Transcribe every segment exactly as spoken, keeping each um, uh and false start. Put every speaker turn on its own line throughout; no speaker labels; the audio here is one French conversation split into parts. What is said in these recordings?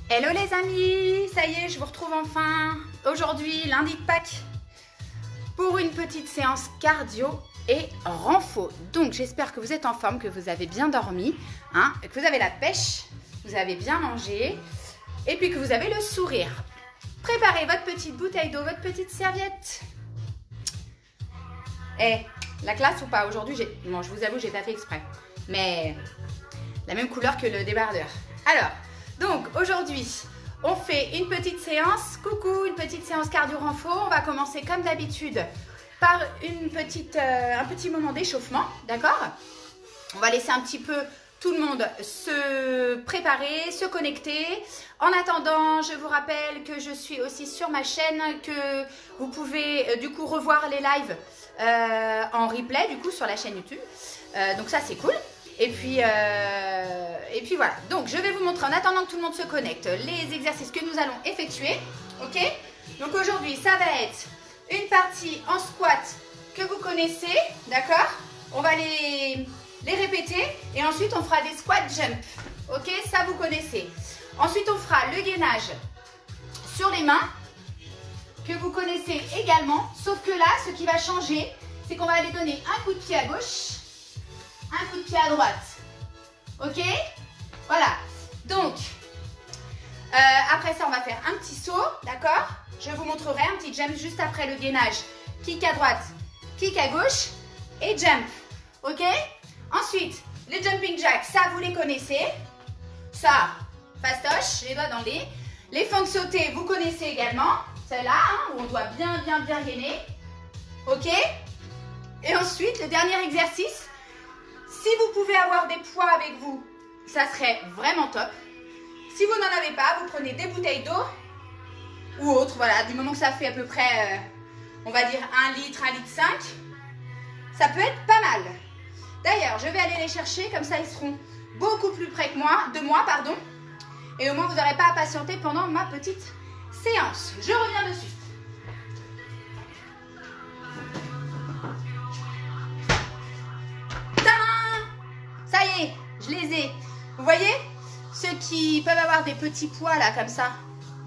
Hello les amis, ça y est, je vous retrouve enfin aujourd'hui, lundi de Pâques, pour une petite séance cardio et renfo. Donc j'espère que vous êtes en forme, que vous avez bien dormi, hein, que vous avez la pêche, vous avez bien mangé et puis que vous avez le sourire. Préparez votre petite bouteille d'eau, votre petite serviette. Eh, la classe ou pas aujourd'hui, j'ai... Bon, je vous avoue, j'ai pas fait exprès, mais la même couleur que le débardeur. Alors, donc aujourd'hui, on fait une petite séance, coucou, une petite séance cardio-renfo. On va commencer comme d'habitude par une petite, euh, un petit moment d'échauffement, d'accord? On va laisser un petit peu tout le monde se préparer, se connecter. En attendant, je vous rappelle que je suis aussi sur ma chaîne, que vous pouvez euh, du coup revoir les lives euh, en replay du coup sur la chaîne YouTube. Euh, donc ça c'est cool. Et puis, euh, et puis voilà, donc je vais vous montrer en attendant que tout le monde se connecte les exercices que nous allons effectuer, ok? Donc aujourd'hui ça va être une partie en squat que vous connaissez, d'accord? On va les, les répéter et ensuite on fera des squat jump, ok? Ça vous connaissez. Ensuite on fera le gainage sur les mains que vous connaissez également, sauf que là ce qui va changer c'est qu'on va aller donner un coup de pied à gauche, un coup de pied à droite, ok? Voilà, donc euh, après ça on va faire un petit saut, d'accord? Je vous montrerai un petit jump juste après le gainage, kick à droite, kick à gauche et jump, ok? Ensuite, les jumping jacks, ça vous les connaissez, ça, fastoche, les doigts dans les, les fentes sautées, vous connaissez également, celle-là, hein, où on doit bien bien bien gainer, ok? Et ensuite, le dernier exercice, si vous pouvez avoir des poids avec vous, ça serait vraiment top. Si vous n'en avez pas, vous prenez des bouteilles d'eau ou autre, voilà, du moment que ça fait à peu près, euh, on va dire un litre, un litre cinq, ça peut être pas mal. D'ailleurs, je vais aller les chercher, comme ça ils seront beaucoup plus près que moi, de moi, pardon. Et au moins, vous n'aurez pas à patienter pendant ma petite séance. Je reviens dessus. Ça y est, je les ai. Vous voyez, ceux qui peuvent avoir des petits pois là comme ça,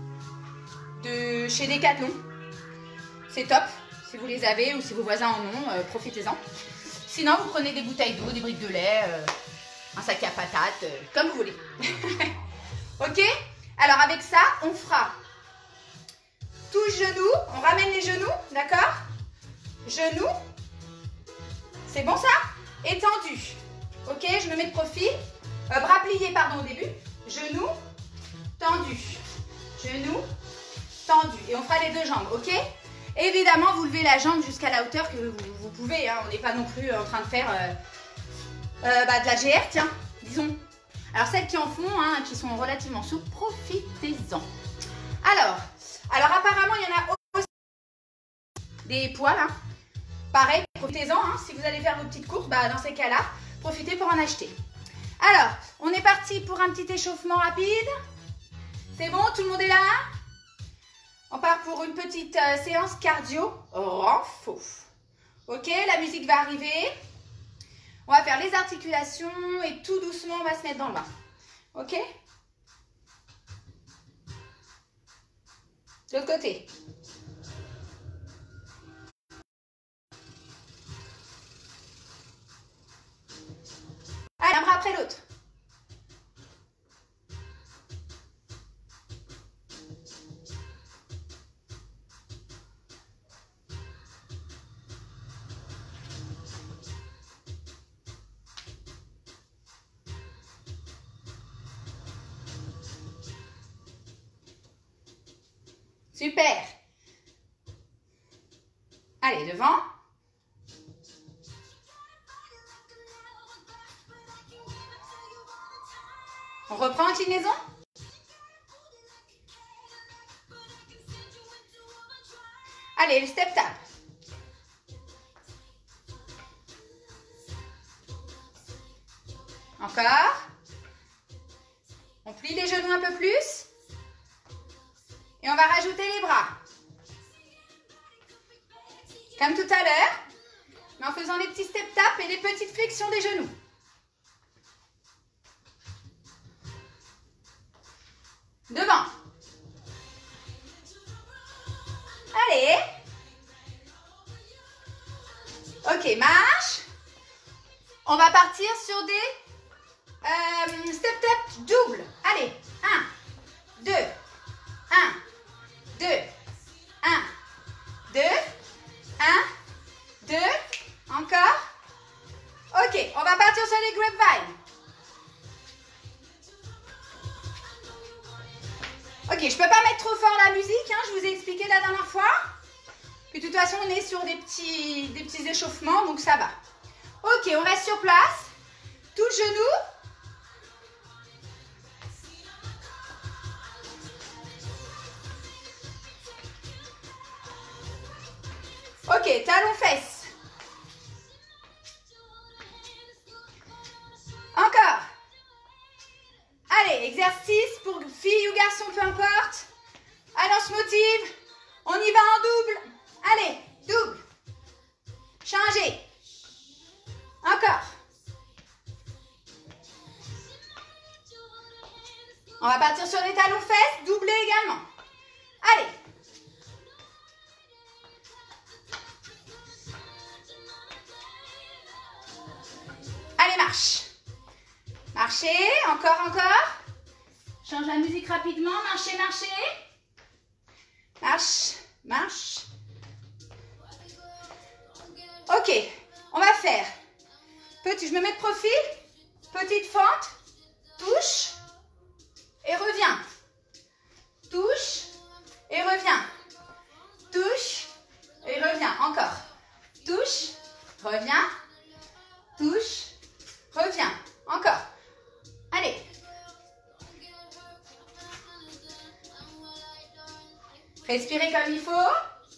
de chez Decathlon, c'est top. Si vous les avez ou si vos voisins en ont, euh, profitez-en. Sinon, vous prenez des bouteilles d'eau, des briques de lait, euh, un sac à patates, euh, comme vous voulez. Ok? Alors avec ça, on fera tous genoux. On ramène les genoux, d'accord? Genoux. C'est bon ça? Étendu. Ok, je me mets de profil, euh, bras pliés, pardon, au début, genoux, tendu, genoux, tendu. Et on fera les deux jambes, ok? Évidemment, vous levez la jambe jusqu'à la hauteur que vous, vous pouvez, hein. On n'est pas non plus en train de faire euh, euh, bah, de la G R, tiens, disons. Alors, celles qui en font, hein, qui sont relativement souples, profitez-en. Alors, alors apparemment, il y en a aussi des poils, hein. Pareil, profitez-en, hein. Si vous allez faire vos petites courses, bah, dans ces cas-là, profitez pour en acheter. Alors, on est parti pour un petit échauffement rapide. C'est bon, tout le monde est là? On part pour une petite euh, séance cardio renfo. Ok, la musique va arriver. On va faire les articulations et tout doucement, on va se mettre dans le bain. Ok? De l'autre côté. Allez, un bras après l'autre. Super. Allez, devant. On reprend inclinaison. Allez, le step tap. Encore. On plie les genoux un peu plus. Et on va rajouter les bras. Comme tout à l'heure, mais en faisant les petits step tap et les petites flexions des genoux. devant. Allez. Ok, marche. On va partir sur des euh, step step double. Allez, un, deux, un, deux, un, deux, un, deux, encore. Ok, on va partir sur les grapevines. Ok, je peux pas mettre trop fort la musique, hein, je vous ai expliqué la dernière fois. Puis de toute façon, on est sur des petits, des petits échauffements, donc ça va. Ok, on reste sur place. Touche genou. Ok, talon fesses. Encore. Allez, exercice pour filles ou garçons, peu importe. Allez, on se motive. On y va en double. Allez, double. Changez. Encore. On va partir sur les talons fesses, doubler également. Allez. Allez, marche. Marchez, encore, encore. Change la musique rapidement. Marchez, marchez. Marche, marche. Ok, on va faire. Petit, je me mets de profil. Petite fente. Touche. Et reviens. Touche. Et reviens. Touche. Et reviens. Encore. Touche. Reviens. Touche. Reviens. Encore. Allez. Respirez comme il faut.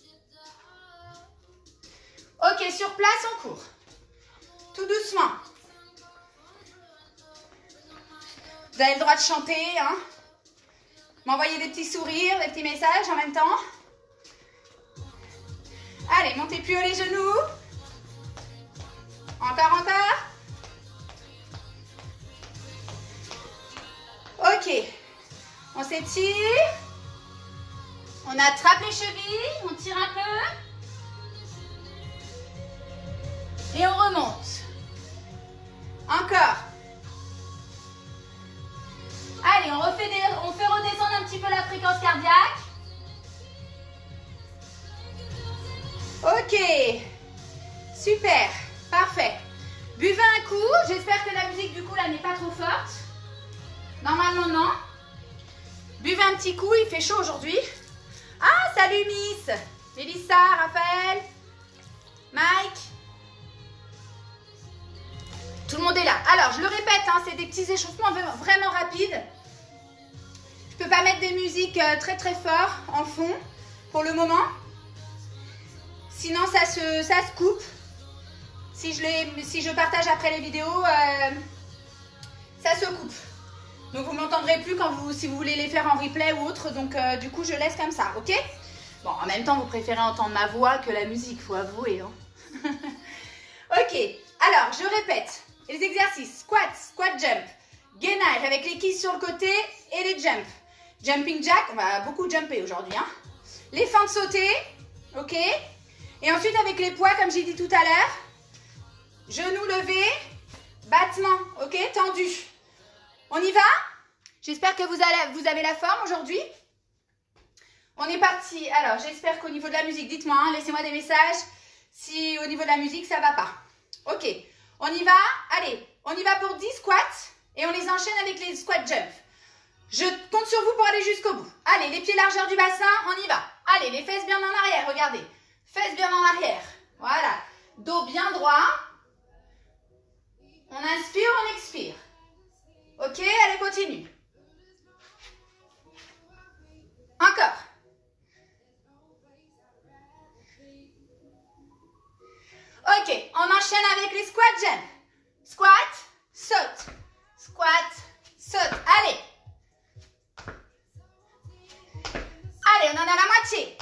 Ok, sur place, on court. Tout doucement. Vous avez le droit de chanter, hein. M'envoyer des petits sourires, des petits messages en même temps. Allez, montez plus haut les genoux. Encore, encore. Ok. On s'étire. On attrape les chevilles. On tire un peu. Et on remonte. Encore. Allez, on, refait des, on fait redescendre un petit peu la fréquence cardiaque. Ok. Super. Parfait. Buvez un coup. J'espère que la musique du coup là n'est pas trop forte. Normalement non. Buvez un petit coup. Il fait chaud aujourd'hui. Ah, salut Miss. Mélissa, Raphaël, Mike. Tout le monde est là. Alors, je le répète, hein, c'est des petits échauffements vraiment rapides. Je ne peux pas mettre des musiques très très fortes en fond pour le moment. Sinon, ça se, ça se coupe. Si je, les, si je partage après les vidéos, euh, ça se coupe. Donc, vous ne m'entendrez plus quand vous, si vous voulez les faire en replay ou autre. Donc, euh, du coup, je laisse comme ça, ok? Bon, en même temps, vous préférez entendre ma voix que la musique, il faut avouer. Hein. Ok, alors, je répète. Les exercices, squat, squat jump, gainage avec les quilles sur le côté et les jumps. Jumping jack, on va beaucoup jumper aujourd'hui. Hein. Les feintes sautées, ok. Et ensuite avec les poids, comme j'ai dit tout à l'heure, genoux levés, battement, ok, tendu. On y va? J'espère que vous, allez, vous avez la forme aujourd'hui. On est parti. Alors, j'espère qu'au niveau de la musique, dites-moi, hein, laissez-moi des messages si au niveau de la musique, ça ne va pas. Ok. On y va, allez, on y va pour dix squats et on les enchaîne avec les squat jumps. Je compte sur vous pour aller jusqu'au bout. Allez, les pieds largeur du bassin, on y va. Allez, les fesses bien en arrière, regardez. Fesses bien en arrière, voilà. Dos bien droit. On inspire, on expire. Ok, allez, continue. Encore. Ok, on enchaîne avec les squat jump. Squat, saute. Squat, saute. Allez. Allez, on en a la moitié.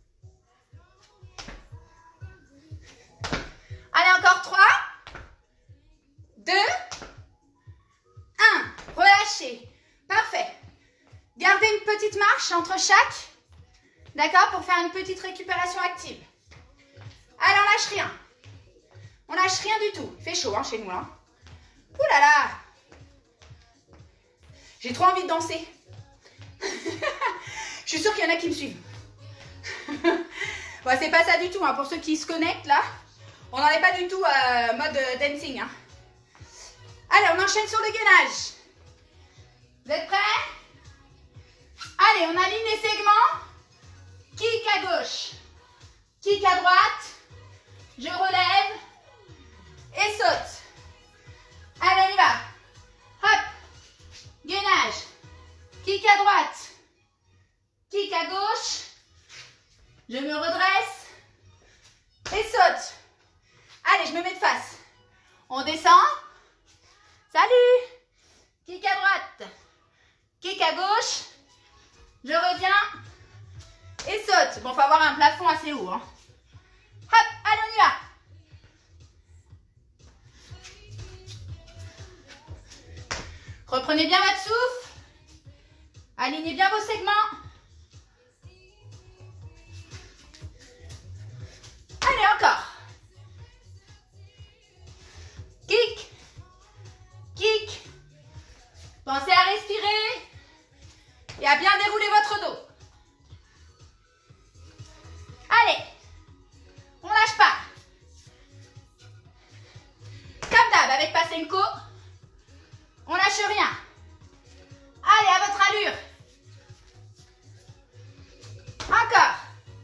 Allez, encore trois. deux. un. Relâchez. Parfait. Gardez une petite marche entre chaque. D'accord? Pour faire une petite récupération active. Allez, on lâche rien. On lâche rien du tout. Il fait chaud hein, chez nous. Hein. Ouh là là. J'ai trop envie de danser. Je suis sûre qu'il y en a qui me suivent. Bon, c'est pas ça du tout. Hein. Pour ceux qui se connectent là, on n'en est pas du tout euh, mode euh, dancing. Hein. Allez, on enchaîne sur le gainage. Vous êtes prêts? Allez, on aligne les segments. Kick à gauche. Kick à droite. Je relève. Et saute. Allez, on y va. Hop. Gainage. Kick à droite. Kick à gauche. Je me redresse. Et saute. Allez, je me mets de face. On descend. Salut. Kick à droite. Kick à gauche. Je reviens. Et saute. Bon, il faut avoir un plafond assez haut. Hein. Hop, allez, on y va. Reprenez bien votre souffle. Alignez bien vos segments. Allez, encore. Kick. Kick. Pensez à respirer et à bien dérouler votre dos. Allez. On lâche pas. Comme d'hab avec Passenko. On lâche rien. Allez, à votre allure. Encore.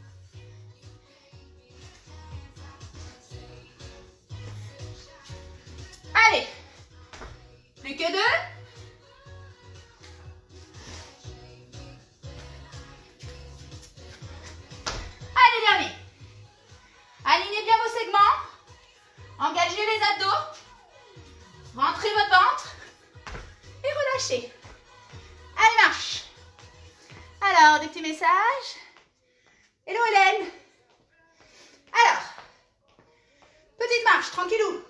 Allez. Plus que deux. Allez, dernier. Alignez bien vos segments. Engagez les abdos. Rentrez votre ventre. Et relâchez. Allez, marche. Alors, des petits messages. Hello Hélène. Alors, petite marche, tranquillou.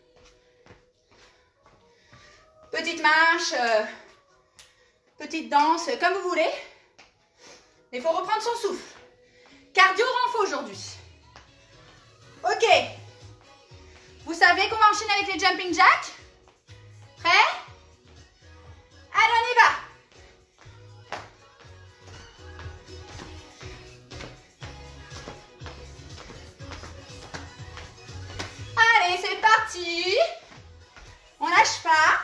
Petite marche, euh, petite danse, comme vous voulez. Il faut reprendre son souffle. Cardio renfo aujourd'hui. Ok. Vous savez qu'on va enchaîner avec les jumping jacks. Prêt? Allez, on y va. Allez, c'est parti. On lâche pas.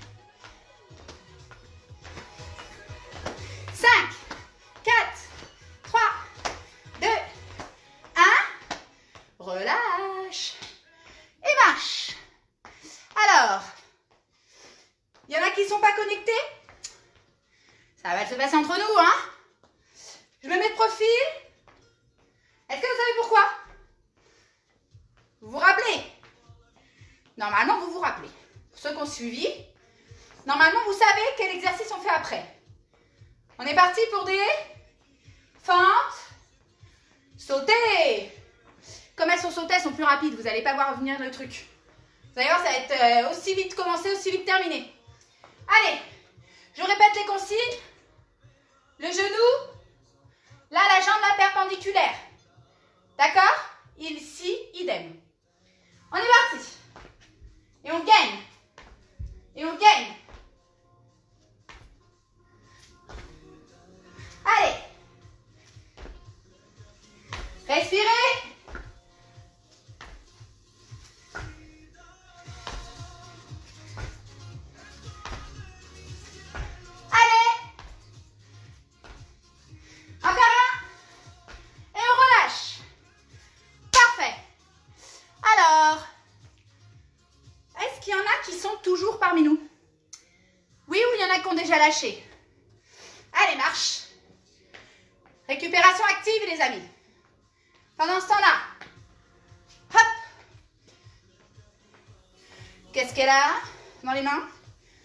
cinq, quatre, trois, deux, un. Relâche. Et marche. Alors, il y en a qui ne sont pas connectés. Ça va se passer entre nous, hein. Je me mets de profil. Est-ce que vous savez pourquoi? Vous vous rappelez? Normalement, vous vous rappelez. Pour ceux qui ont suivi, normalement, vous savez quel exercice on fait après. On est parti pour des fentes, sauter. Comme elles sont sautées, elles sont plus rapides. Vous n'allez pas voir venir le truc. Vous allez voir, ça va être aussi vite commencé, aussi vite terminé. Allez, je répète les consignes. Le genou, là, la jambe là, perpendiculaire. D'accord? Ici, idem. On est parti. Et on gagne. Et on gagne. Allez. Respirez. Parmi nous. Oui, ou il y en a qui ont déjà lâché. Allez, marche. Récupération active, les amis. Pendant ce temps-là, hop. Qu'est-ce qu'elle a dans les mains?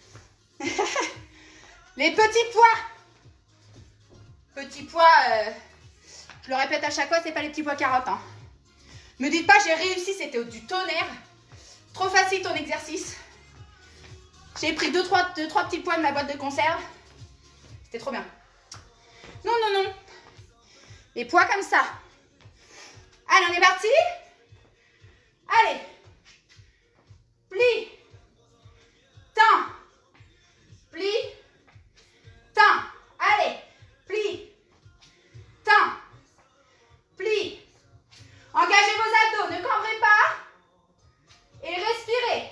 Les petits pois. Petits pois, euh, je le répète à chaque fois, c'est pas les petits pois carottes. Hein. Me dites pas, j'ai réussi, c'était du tonnerre. Trop facile ton exercice. J'ai pris deux trois, deux, trois petits pois de ma boîte de conserve. C'était trop bien. Les poids comme ça. Allez, on est parti. Allez. Plie. Tends. Plie. Tends. Allez. Plie. Tends. Plie. Engagez vos abdos. Ne cambrez pas. Et respirez.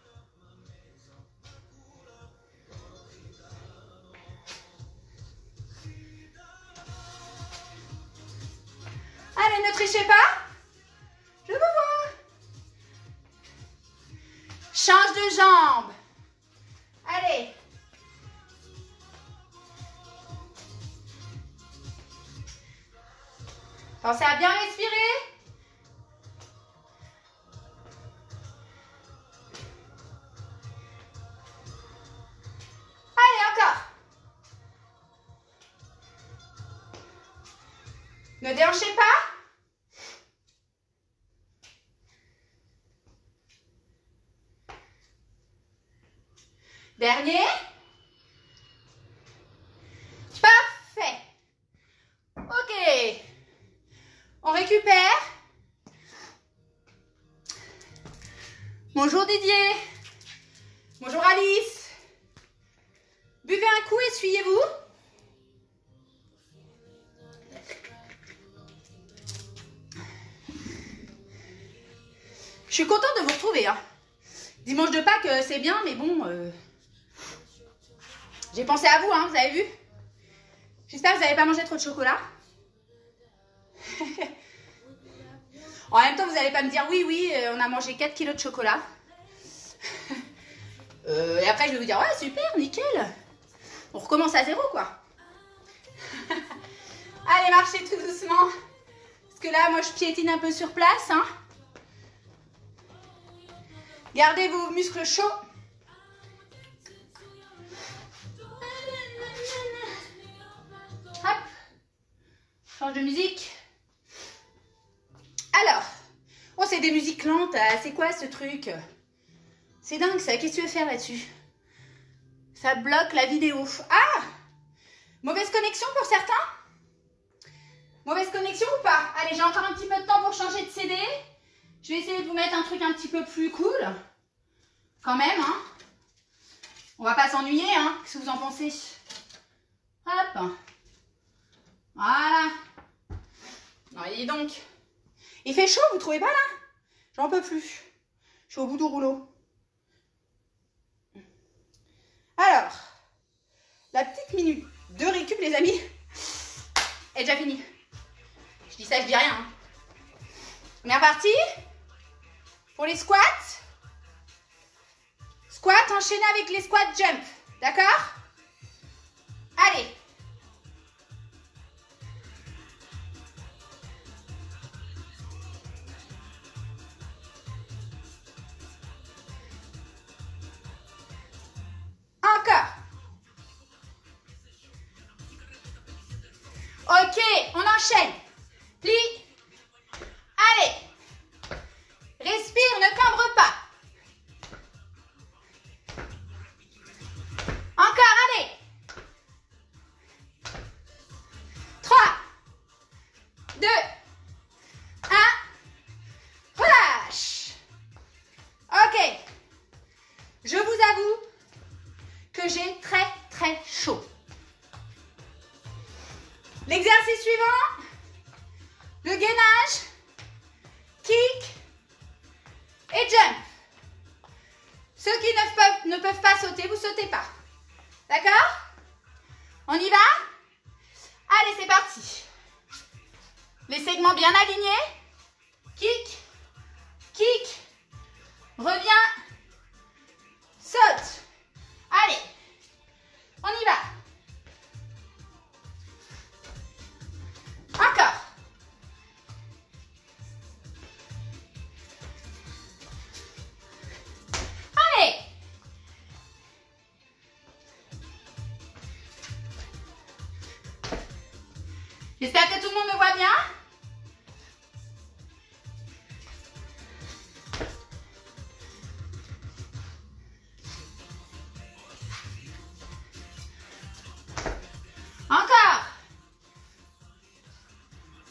Allez, ne trichez pas. Je vous vois. Change de jambe. Allez. Pensez à bien respirer. Allez, encore. Ne déhanchez pas. Dernier. Parfait. Ok. On récupère. Bonjour Didier. Bonjour Alice. Buvez un coup, essuyez-vous. Je suis contente de vous retrouver. Hein. Dimanche de Pâques, c'est bien, mais bon... Euh... J'ai pensé à vous, hein, vous avez vu? J'espère que vous n'avez pas mangé trop de chocolat. En même temps, vous n'allez pas me dire oui, oui, on a mangé quatre kilos de chocolat. euh, et après, je vais vous dire, ouais, super, nickel. On recommence à zéro, quoi. Allez, marchez tout doucement. Parce que là, moi, je piétine un peu sur place. Hein. Gardez vos muscles chauds. Hop. Change de musique. Alors. Oh, c'est des musiques lentes. C'est quoi ce truc? C'est dingue ça. Qu'est-ce que tu veux faire là-dessus? Ça bloque la vidéo. Ah! Mauvaise connexion pour certains? Mauvaise connexion ou pas? Allez, j'ai encore un petit peu de temps pour changer de C D. Je vais essayer de vous mettre un truc un petit peu plus cool. Quand même, hein. On va pas s'ennuyer, hein. Qu'est-ce que vous en pensez? Hop. Voilà. Non, dis donc. Il fait chaud, vous trouvez pas là? J'en peux plus. Je suis au bout du rouleau. Alors, la petite minute de récup, les amis, est déjà finie. Je dis ça, je dis rien. Hein. On est reparti pour les squats. Squat enchaîné avec les squats jump. D'accord? Allez. Encore. Ok, on enchaîne. Plie. Allez. Respire, ne cambre pas. Encore, allez. trois, deux, un. Relâche. Ok. Je vous avoue que j'ai très très chaud. L'exercice suivant, le gainage, kick et jump. Ceux qui ne peuvent, ne peuvent pas sauter, vous ne sautez pas. D'accord? On y va? Allez, c'est parti. Les segments bien alignés. Kick, kick, reviens, saute. Allez, on y va. Encore. Allez. J'espère que tout le monde me voit bien. Encore.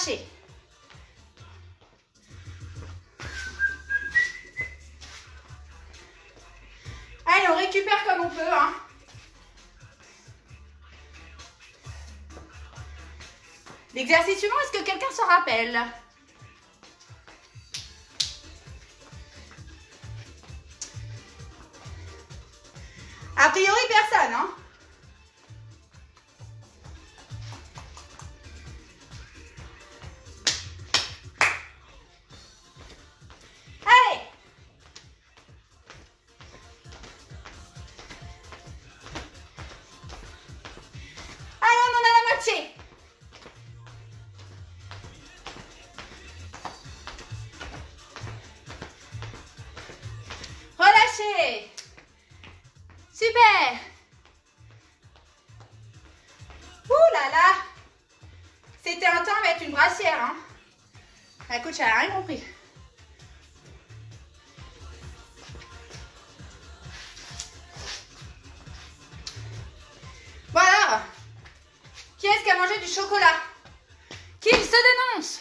relâchez. Allez, on récupère comme on peut, hein. L'exercice suivant, est-ce que quelqu'un s'en rappelle? A priori, personne, hein. Allez. Allez, on en a la moitié. Relâchez. Super. Ouh là là. C'était un temps avec une brassière, hein. La coach, elle n'a rien compris. Voilà. Qui est-ce qui a mangé du chocolat? Qu'il se dénonce.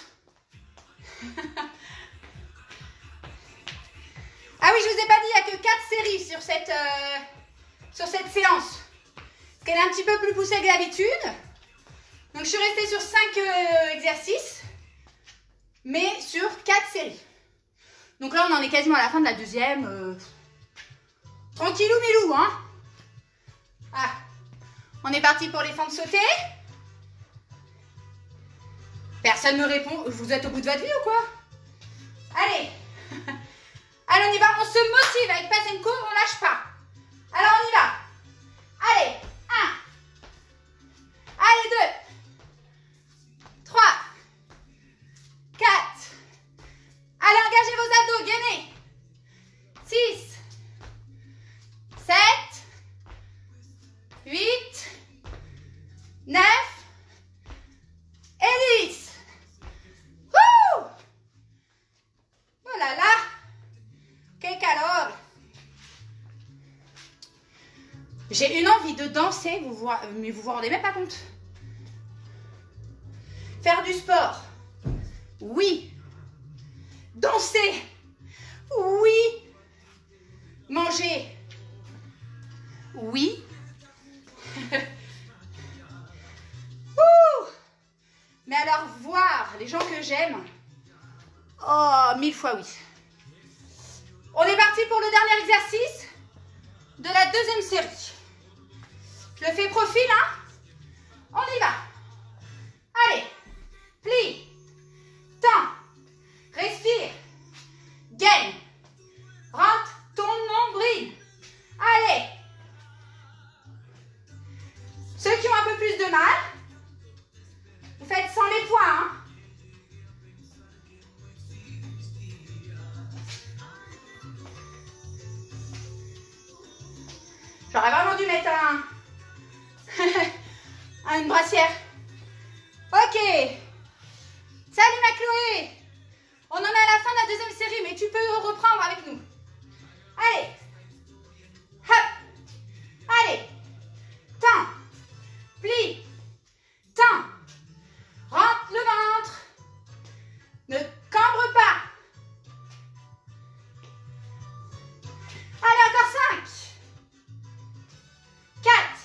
Ah oui, je vous ai pas dit, il n'y a que quatre séries sur cette, euh, sur cette séance. Parce qu'elle est un petit peu plus poussée que d'habitude. Donc je suis restée sur cinq euh, exercices, mais sur quatre séries. Donc là, on en est quasiment à la fin de la deuxième. Euh, tranquillou milou, hein. Ah, on est parti pour les fentes sautées. Personne ne me répond. Vous êtes au bout de votre vie ou quoi? Allez. Allez, on y va. On se motive avec Pasenko, on lâche pas. Alors, on y va. Allez. un. Allez, deux. trois. quatre. Allez, engagez vos abdos. Gainez. six. sept. huit. neuf. Et dix. Wouh! Oh là là! Quel calor! J'ai une envie de danser, vous vous, mais vous vous rendez même pas compte. Faire du sport, oui. Danser, oui. Manger, oui. Ouh! Mais alors voir les gens que j'aime, oh, mille fois oui. On est parti pour le dernier exercice de la deuxième série. Je le fais profil, hein. On y va. Allez, plie, tends, respire, gaine, rentre ton nombril. Allez. Ceux qui ont un peu plus de mal, vous faites sans les poids, hein. J'aurais vraiment dû mettre un, une brassière. Ok. Salut ma Chloé. On en est à la fin de la deuxième série, mais tu peux reprendre avec nous. Allez. Hop. Allez. Tends. Plie. Tends. Rentre le ventre. Ne cambre pas. Allez, encore cinq. quatre.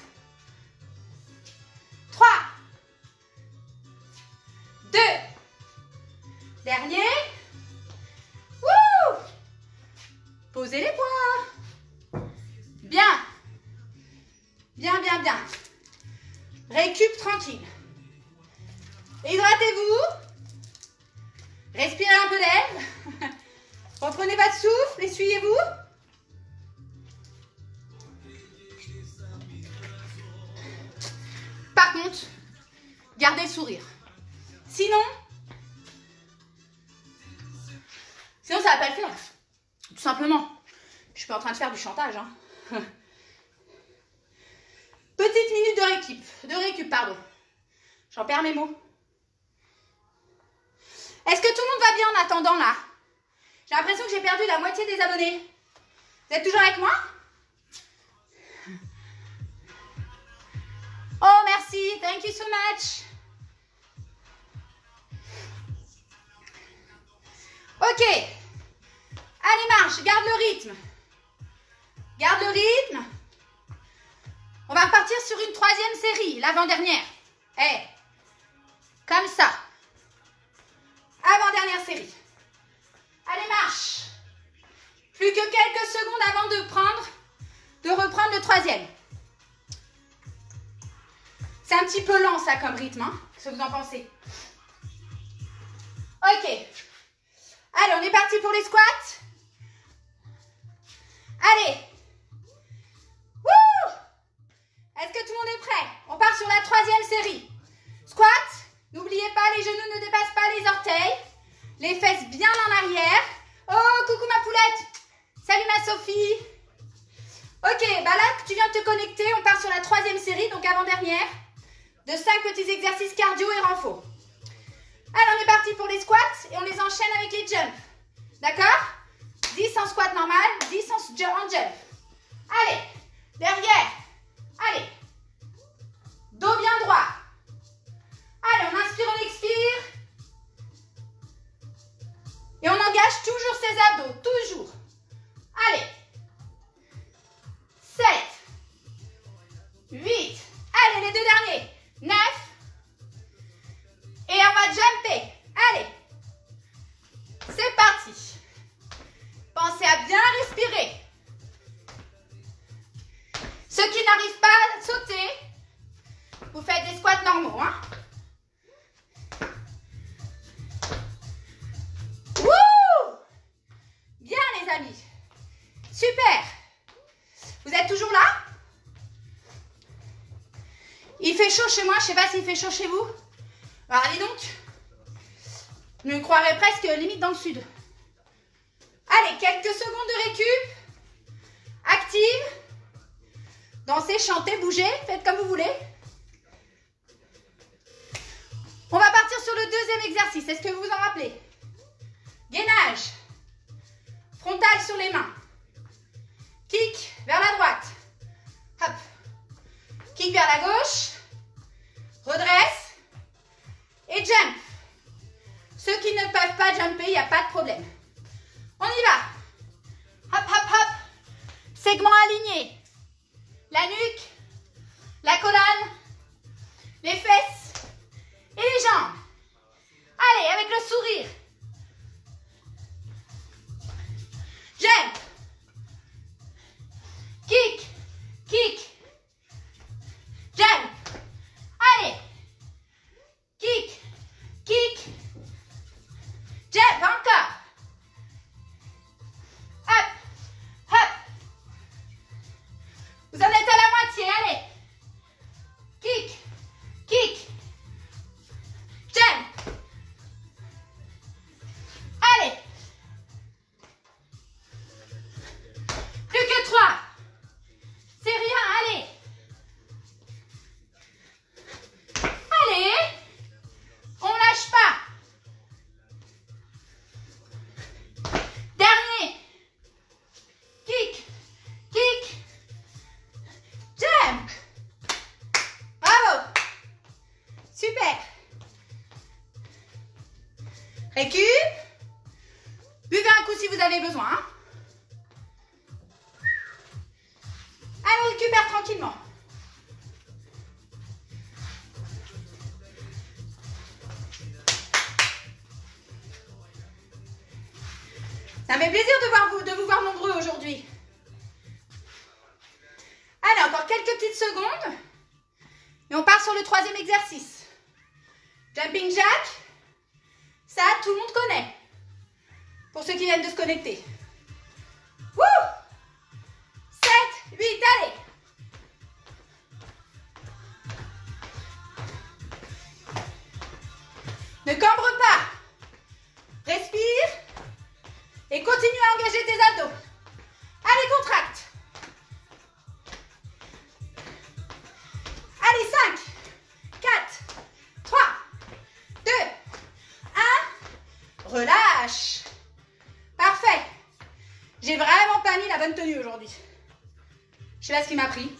trois. deux. Dernier. Wouh! Posez les poids. Bien. Bien, bien, bien. Récup tranquille. Hydratez-vous. Respirez un peu d'air. Reprenez votre souffle. Essuyez-vous. Par contre, gardez le sourire. Sinon, sinon ça va pas le faire. Tout simplement. Je suis pas en train de faire du chantage, hein. Petite minute de récup. De récup, pardon. J'en perds mes mots. Est-ce que tout le monde va bien en attendant là? J'ai l'impression que j'ai perdu la moitié des abonnés. Vous êtes toujours avec moi? Oh, merci. Thank you so much. Ok. Allez, marche, garde le rythme. Garde le rythme. On va repartir sur une troisième série, l'avant-dernière. Eh, hey. Comme ça. Avant-dernière série. Allez, marche. Plus que quelques secondes avant de prendre, de reprendre le troisième. C'est un petit peu lent, ça, comme rythme, hein. Qu'est-ce que vous en pensez? Ok. Allez, on est parti pour les squats. Allez. Wouh! Est-ce que tout le monde est prêt? On part sur la troisième série. Squat. N'oubliez pas, les genoux ne dépassent pas les orteils. Les fesses bien en arrière. Oh, coucou ma poulette. Salut ma Sophie. Ok, bah là, tu viens de te connecter. On part sur la troisième série, donc avant-dernière, de cinq petits exercices cardio et renfo. Alors, on est parti pour les squats et on les enchaîne avec les jumps. D'accord? dix en squat normal, dix en jump. Allez, derrière. Allez. Dos bien droit. Allez, on inspire, on expire. Et on engage toujours ses abdos, toujours. Allez. sept. huit. Allez, les deux derniers. neuf. Et on va jumper. Allez. C'est parti. Pensez à bien respirer. Ceux qui n'arrivent pas à sauter, vous faites des squats normaux, hein. Wouh! Bien les amis. Super. Vous êtes toujours là? Il fait chaud chez moi, je ne sais pas s'il fait chaud chez vous. Alors allez donc. Je me croirais presque limite dans le sud. Allez, quelques secondes de récup. Active. Dansez, chantez, bougez, faites comme vous voulez. On va partir sur le deuxième exercice. Est-ce que vous vous en rappelez? Gainage. Frontal sur les mains. Kick vers la droite. Hop. Kick vers la gauche. Redresse. Et jump. Ceux qui ne peuvent pas jumper, il n'y a pas de problème. On y va. Hop, hop, hop. Segment aligné. La nuque, la colonne, les fesses et les jambes. Allez, avec le sourire. Jump. Kick. Kick. Jump. Allez. Kick. Kick. Jump. Encore. Hop. Hop. Vous en êtes à la moitié. Allez. Kick. Kick. Jump. Allez. Plus que trois. C'est rien, allez. Allez. On lâche pas. Dernier. Kick. Kick. Jump. Bravo. Super. Récup. Buvez un coup si vous avez besoin. Hein. Allez, on récupère tranquillement. Ça me fait plaisir de, voir vous, de vous voir nombreux aujourd'hui. Allez, encore quelques petites secondes. Et on part sur le troisième exercice. Jumping jack. Ça, tout le monde connaît. Pour ceux qui viennent de se connecter. Wouh! sept, huit, allez. Ne cambre pas. Respire. Et continue à engager tes abdos. Allez, contracte. Allez, cinq, quatre, trois, deux, un. Relâche. Parfait. J'ai vraiment pas mis la bonne tenue aujourd'hui. Je sais pas ce qui m'a pris.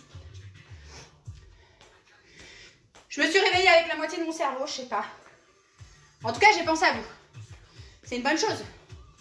Je me suis réveillée avec la moitié de mon cerveau, je sais pas. En tout cas, j'ai pensé à vous. C'est une bonne chose.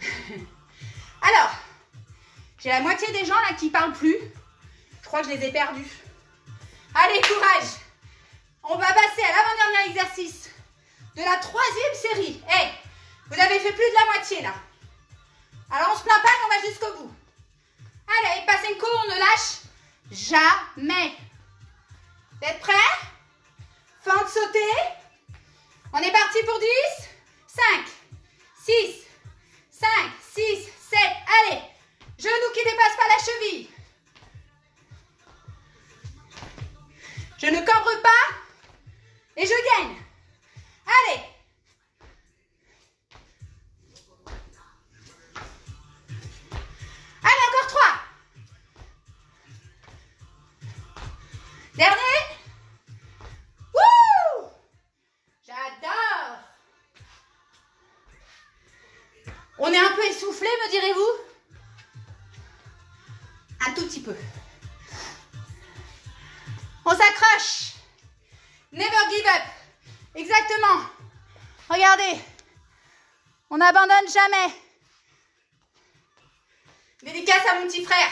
Alors, j'ai la moitié des gens là qui parlent plus. Je crois que je les ai perdus. Allez, courage. On va passer à l'avant-dernier exercice de la troisième série. Hey, vous avez fait plus de la moitié là. Alors on se plaint pas, on va jusqu'au bout. Allez, avec Passenko, on ne lâche jamais. Vous êtes prêts? Fin de sauter. On est parti pour dix, cinq, six, cinq, six, sept. Allez, genou qui ne dépasse pas la cheville. Je ne cambre pas et je gagne. Allez. Allez, encore trois. Dernier. Wouh! J'adore. On est un peu essoufflé, me direz-vous? Un tout petit peu. On s'accroche. Never give up. Exactement. Regardez. On n'abandonne jamais. Dédicace à mon petit frère.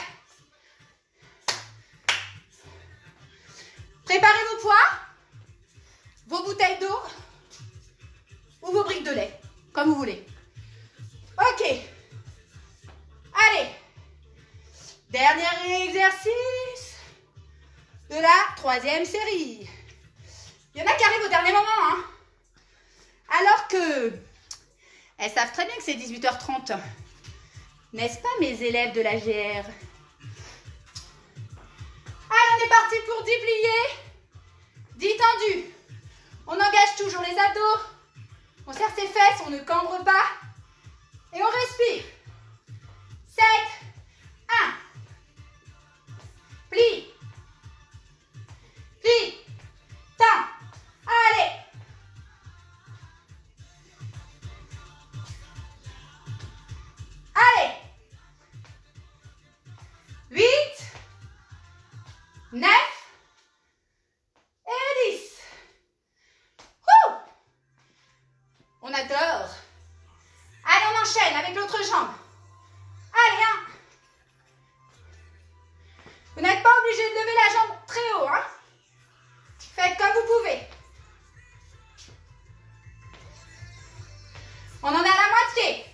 Préparez vos poids, vos bouteilles d'eau ou vos briques de lait, comme vous voulez. Ok. Allez. Dernier exercice de la troisième série. Il y en a qui arrivent au dernier moment, hein. Alors que elles savent très bien que c'est dix-huit heures trente. N'est-ce pas, mes élèves de la G R? Allez, on est parti pour dix pliés, dix tendus. On engage toujours les abdos. On serre ses fesses, on ne cambre pas. Et on respire. sept, un. Plie. Plie. Tends. Allez. Allez. huit, neuf et dix. Ouh. On adore. Allez, on enchaîne avec l'autre jambe. Allez, un. Vous n'êtes pas obligé de lever la jambe très haut, hein. Faites comme vous pouvez. On en est à la moitié.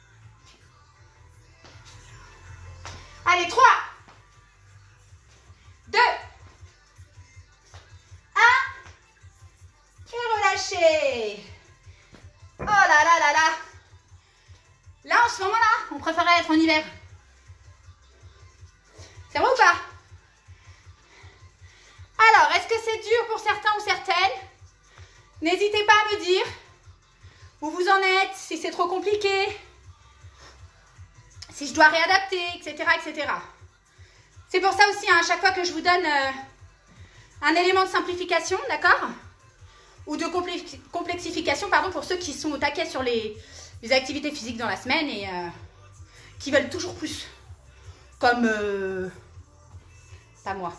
Allez, trois, deux, un. Et relâchez. Oh là là là là. Là, en ce moment-là, on préférait être en hiver. C'est vrai ou pas? Alors, est-ce que c'est dur pour certains ou certaines? N'hésitez pas à me dire où vous en êtes, si c'est trop compliqué, si je dois réadapter, et cetera et cetera. C'est pour ça aussi, hein, à chaque fois que je vous donne euh, un élément de simplification, d'accord? Ou de complexification, pardon, pour ceux qui sont au taquet sur les, les activités physiques dans la semaine et euh, qui veulent toujours plus. Comme... Euh, pas moi.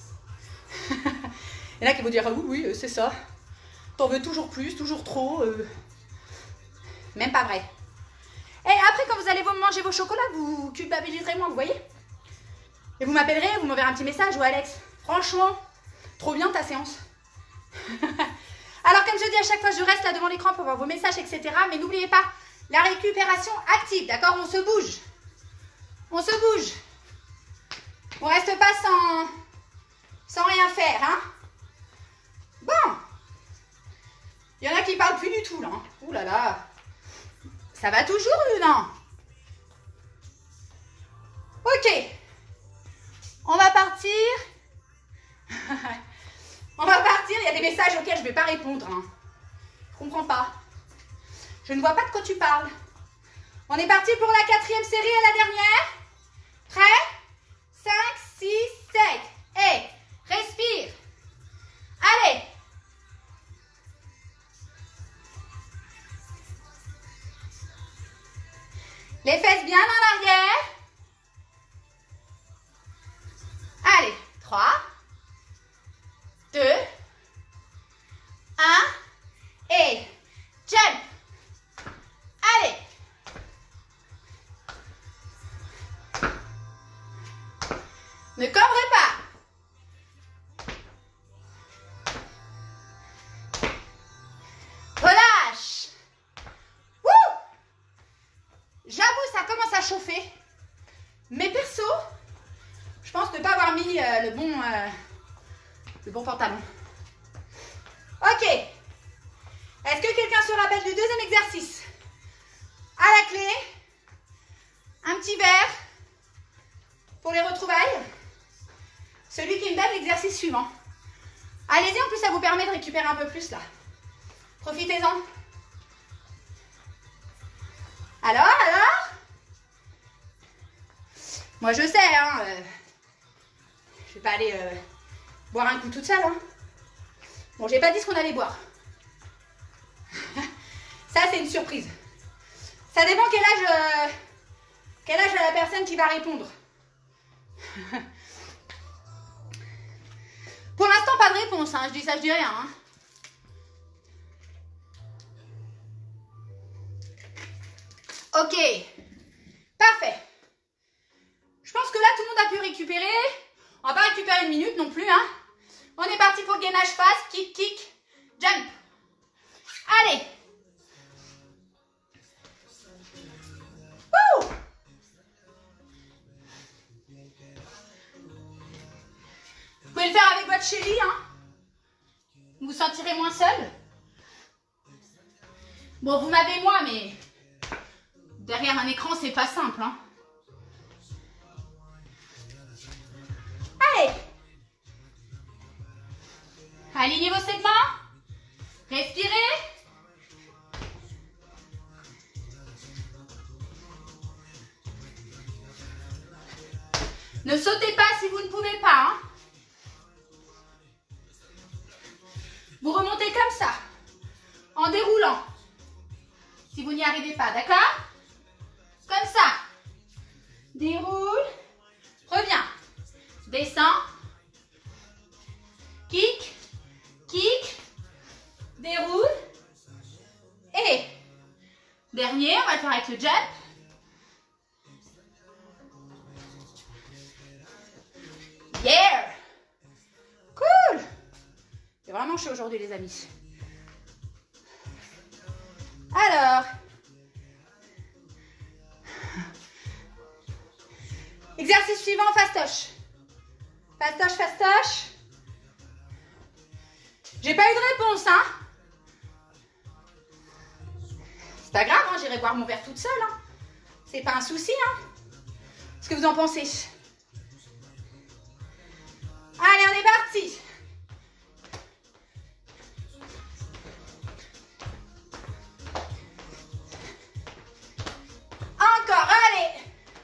Il y en a qui vont dire, ah oui, oui, c'est ça. T'en veux toujours plus, toujours trop. Euh... Même pas vrai. Et après, quand vous allez vous manger vos chocolats, vous culpabiliserez moins, vous voyez? Et vous m'appellerez, vous m'enverrez un petit message, ou Alex, franchement, trop bien ta séance. Alors, comme je dis à chaque fois, je reste là devant l'écran pour voir vos messages, et cetera. Mais n'oubliez pas, la récupération active, d'accord? On se bouge. On se bouge. On reste pas sans, sans rien faire, hein? Bon. Il y en a qui parlent plus du tout, là. Ouh là là. Ça va toujours, non? Ok. On va partir. On va partir. Il y a des messages auxquels je ne vais pas répondre. Hein. Je comprends pas. Je ne vois pas de quoi tu parles. On est parti pour la quatrième série et la dernière. Prêt? cinq, six, sept. Et respire. Allez. Les fesses bien en arrière. Allez. trois, deux, un. Et jump. Allez. à chauffer. Mais perso, je pense ne pas avoir mis euh, le, bon, euh, le bon pantalon. Ok. Est-ce que quelqu'un se rappelle du deuxième exercice? À la clé, un petit verre pour les retrouvailles. Celui qui me donne l'exercice suivant. Allez-y, en plus ça vous permet de récupérer un peu plus là. Profitez-en. Alors, alors? Moi je sais, hein. Euh, je vais pas aller euh, boire un coup toute seule. Hein. Bon, j'ai pas dit ce qu'on allait boire. Ça, c'est une surprise. Ça dépend quel âge, euh, quel âge a la personne qui va répondre. Pour l'instant, pas de réponse. Hein. Je dis ça, je dis rien. Hein. Ok. Parfait. Je pense que là, tout le monde a pu récupérer. On va pas récupérer une minute non plus. Hein. On est parti pour le gainage fast. Kick, kick, jump. Allez. Wouh. Vous pouvez le faire avec votre chérie. Hein. Vous vous sentirez moins seul. Bon, vous m'avez moi, mais derrière un écran, c'est pas simple. Hein. Allez. Alignez vos segments. Respirez. Ne sautez pas si vous ne pouvez pas. Hein. Vous remontez comme ça, en déroulant. Si vous n'y arrivez pas, d'accord? Comme ça. Déroule. Reviens. Descends. Kick. Kick. Déroule. Et dernier, on va le faire avec le jump. Yeah. Cool. C'est vraiment chaud aujourd'hui, les amis. Alors, exercice suivant, fastoche. Fastoche, fastoche. J'ai pas eu de réponse, hein. C'est pas grave, hein, j'irai boire mon verre toute seule. Hein. C'est pas un souci, hein. Qu'est-ce que vous en pensez? Allez, on est parti. Encore, allez.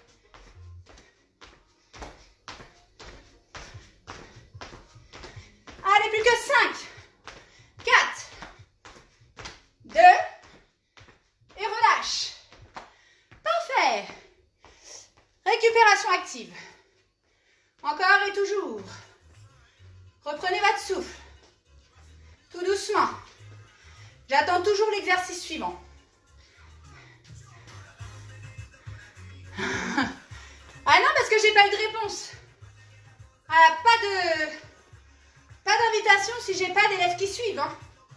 Allez, plus que cinq, quatre, deux, et relâche. Parfait. Récupération active. Encore et toujours. Reprenez votre souffle. Tout doucement. J'attends toujours l'exercice suivant. Ah non, parce que j'ai pas eu de réponse. Ah, pas de... Pas d'invitation si j'ai pas d'élèves qui suivent. Hein.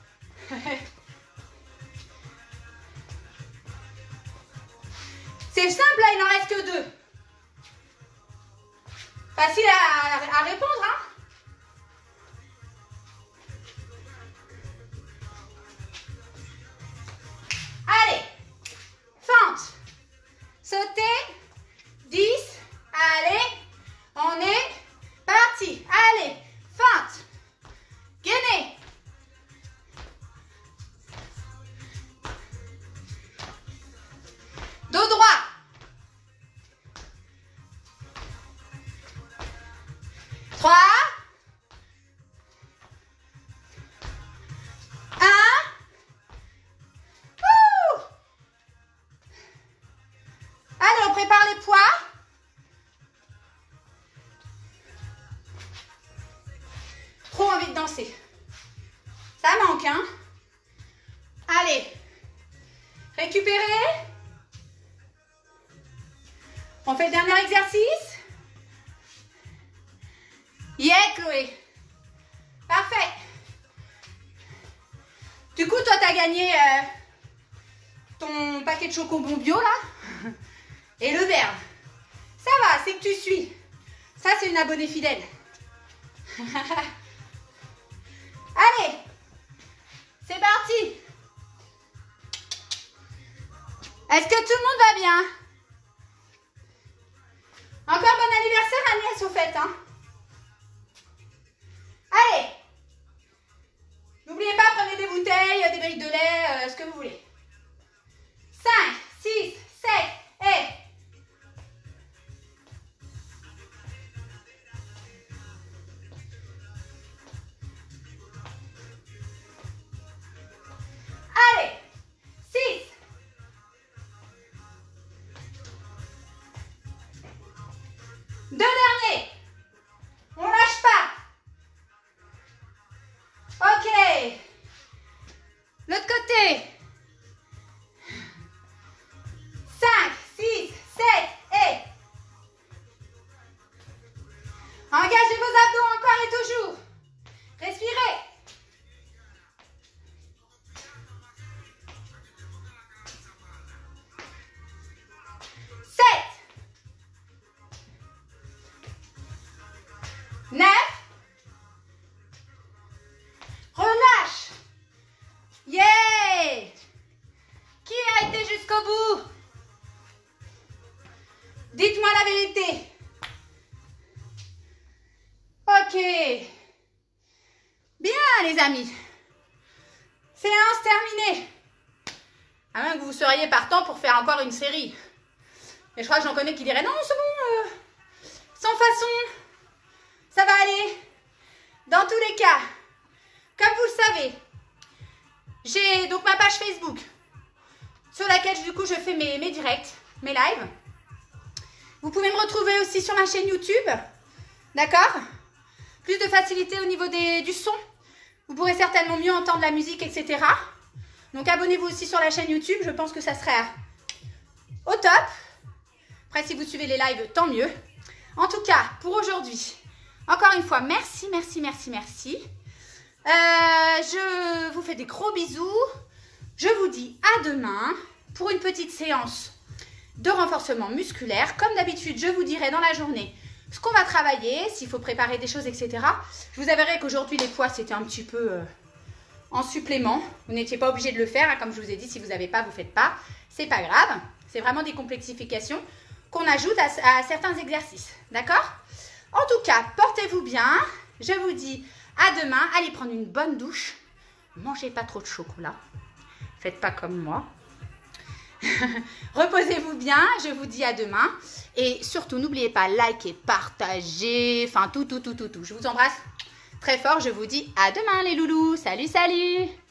C'est simple, là, il n'en reste que deux. Facile à, à répondre, hein. Allez. Fente. Sautez. dix. Allez. On est parti. Allez. Fente. Gainez. Dos droit. trois. un. Ouh. Allez, on prépare les poids. Trop envie de danser. Ça manque, hein? Allez. Récupérez. On fait le dernier exercice. Yeah, Chloé. Parfait. Du coup, toi, tu as gagné euh, ton paquet de chocobons bio, là. Et le verbe. Ça va, c'est que tu suis. Ça, c'est une abonnée fidèle. Allez, c'est parti. Est-ce que tout le monde va bien? Encore bon anniversaire Agnès au fait. Hein. Allez. N'oubliez pas, prenez des bouteilles, des briques de lait, euh, ce que vous voulez. cinq, six, sept et... Allez. six. Deux derniers. On lâche pas. Ok. L'autre côté. cinq, six, sept et... Engagez vos abdos encore et toujours. Respirez. sept. neuf. Relâche. Yeah. Qui a été jusqu'au bout? Dites-moi la vérité. Ok. Bien les amis. Séance terminée. À moins que vous seriez partant pour faire encore une série. Mais je crois que j'en connais qui diraient non, c'est bon, euh, sans façon. Ça va aller. Dans tous les cas, comme vous le savez, j'ai donc ma page Facebook sur laquelle du coup je fais mes, mes directs, mes lives. Vous pouvez me retrouver aussi sur ma chaîne YouTube. D'accord? Plus de facilité au niveau des, du son. Vous pourrez certainement mieux entendre la musique, et cetera. Donc abonnez-vous aussi sur la chaîne YouTube. Je pense que ça serait au top. Après, si vous suivez les lives, tant mieux. En tout cas, pour aujourd'hui, encore une fois, merci, merci, merci, merci. Euh, je vous fais des gros bisous. Je vous dis à demain pour une petite séance de renforcement musculaire. Comme d'habitude, je vous dirai dans la journée ce qu'on va travailler, s'il faut préparer des choses, et cetera. Je vous avouerai qu'aujourd'hui, les poids, c'était un petit peu euh, en supplément. Vous n'étiez pas obligé de le faire. Hein, comme je vous ai dit, si vous n'avez pas, vous ne faites pas. C'est pas grave. C'est vraiment des complexifications qu'on ajoute à, à certains exercices. D'accord? En tout cas, portez-vous bien. Je vous dis à demain. Allez prendre une bonne douche. Mangez pas trop de chocolat. Faites pas comme moi. Reposez-vous bien. Je vous dis à demain. Et surtout, n'oubliez pas, likez, partagez. Enfin, tout, tout, tout, tout, tout. Je vous embrasse très fort. Je vous dis à demain, les loulous. Salut, salut.